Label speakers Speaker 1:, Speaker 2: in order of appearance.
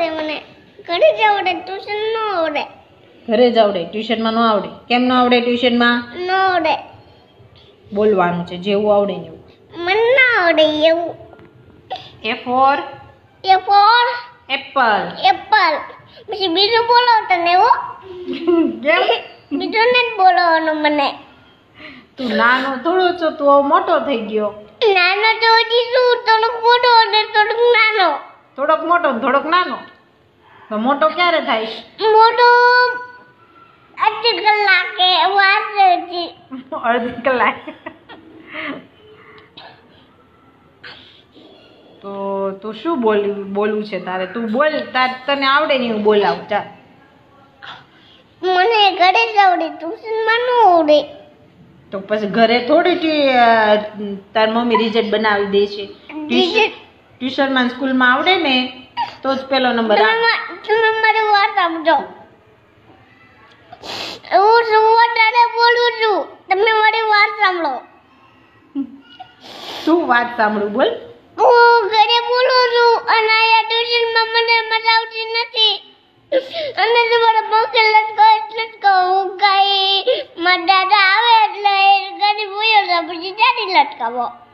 Speaker 1: આવડે મને. ઘરે જ આવડે, ટ્યુશન ન આવડે.
Speaker 2: ઘરે જ આવડે, ટ્યુશનમાં ન આવડે. કેમ ન આવડે ટ્યુશનમાં?
Speaker 1: ન આવડે.
Speaker 2: બોલવાનું છે જેવું આવડે ને એવું.
Speaker 1: મને ના આવડે એવું.
Speaker 2: A for
Speaker 1: A for
Speaker 2: apple.
Speaker 1: Apple. પછી બીજું બોલો તને હો.
Speaker 2: કેમ?
Speaker 1: બીજું નથી બોલવાનું મને.
Speaker 2: તું નાનો થોડો છો, તું હવે મોટો થઈ ગયો.
Speaker 1: નાનો તો હજી શું, થોડુંક મોટો અને થોડુંક નાનો.
Speaker 2: થોડોક મોટો ને થોડોક નાનો. તો મોટો ક્યારે થાય?
Speaker 1: મોટો અડધી કલાકે વાર છે હજી.
Speaker 2: અડધી કલાક. તો તું શું બોલવું છે તારે? તું બોલ, તને આવડે ને હું બોલાવ. ચાલ.
Speaker 1: મને ઘરે જ આવડે, ટ્યુશનમાં ન આવડે.
Speaker 2: તો પછી ઘરે થોડી તાર મમ્મી રિઝલ્ટ બનાવી દે છે. ટ્યુશનમાં સ્કૂલમાં આવડે ને તો જ પેલો નંબર આવે.
Speaker 1: તમે મારી વાત સમજો. હું શું વધારે બોલું છું, તમે મારી વાત સાંભળો.
Speaker 2: શું વાત સાંભળું? બોલ.
Speaker 1: હું ઘરે બોલું છું અને અહીંયા ટ્યુશનમાં મને મજા આવતી નથી. અને તમારા પંખે લટકો એટલે જ કહું, કઈ મારા દાદા આવે એટલે ગાડી બોયો તો પછી દાદી લટકાવો.